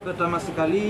Pertama sekali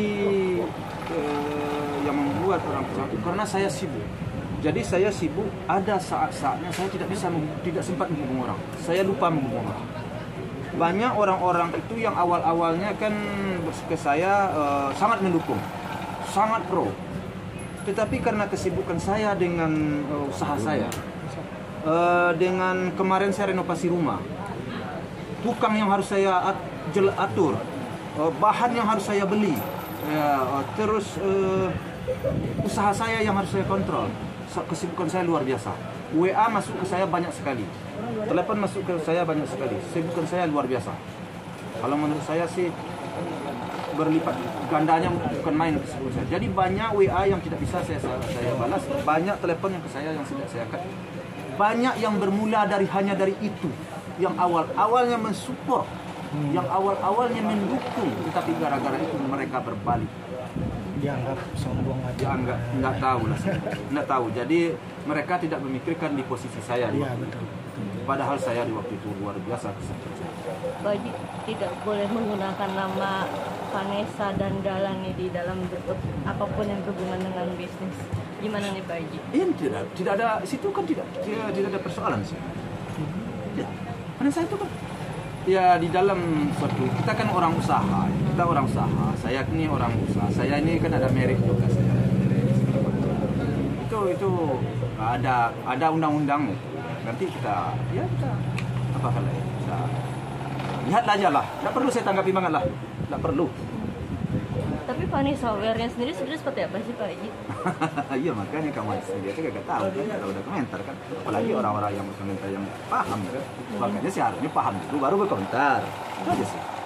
yang membuat orang persatu karena saya sibuk. Jadi saya sibuk, ada saat-saatnya saya tidak sempat menghubungi orang. Saya lupa menghubungi orang. Banyak orang-orang itu yang awal-awalnya kan ke saya sangat mendukung, sangat pro. Tetapi karena kesibukan saya dengan usaha saya, dengan kemarin saya renovasi rumah, tukang yang harus saya atur, bahan yang harus saya beli, terus usaha saya yang harus saya kontrol. Kesibukan saya luar biasa. WA masuk ke saya banyak sekali, telepon masuk ke saya banyak sekali. Kesibukan saya luar biasa. Kalau menurut saya sih berlipat gandanya, bukan main kesibukan saya. Jadi banyak WA yang tidak bisa saya balas, banyak telepon yang ke saya yang tidak saya angkat. Banyak yang bermula hanya dari itu, yang awalnya mensupport, yang awalnya mendukung, tetapi gara-gara itu mereka berbalik. Dianggap sombong aja. Dianggap nggak tahu lah, nggak tahu. Jadi mereka tidak memikirkan di posisi saya. Iya, betul. Padahal saya di waktu itu luar biasa kesakitan saya. Pak Haji tidak boleh menggunakan nama Vanessa dan Dahlan di dalam bentuk apapun yang berhubungan dengan bisnis. Gimana nih Pak Haji? Ini tidak ada, situ kan tidak ada persoalan sih. Vanessa itu kan ya di dalam suatu, kita kan orang usaha, saya ini orang usaha, saya ini kan ada merek juga saya. Itu ada undang-undang itu. Nanti kita apa kalau kita lihat aja lah, nggak perlu saya tanggapi banget lah, nggak perlu. Tapi Vanessa Awareness sendiri sebenarnya seperti apa sih Pak Haji? Iya makanya kamu sendiri aja gak tahu kan, kalau udah komentar kan, apalagi orang-orang yang berkomentar yang paham kan, makanya sih harusnya paham dulu baru berkomentar. Itu aja sih.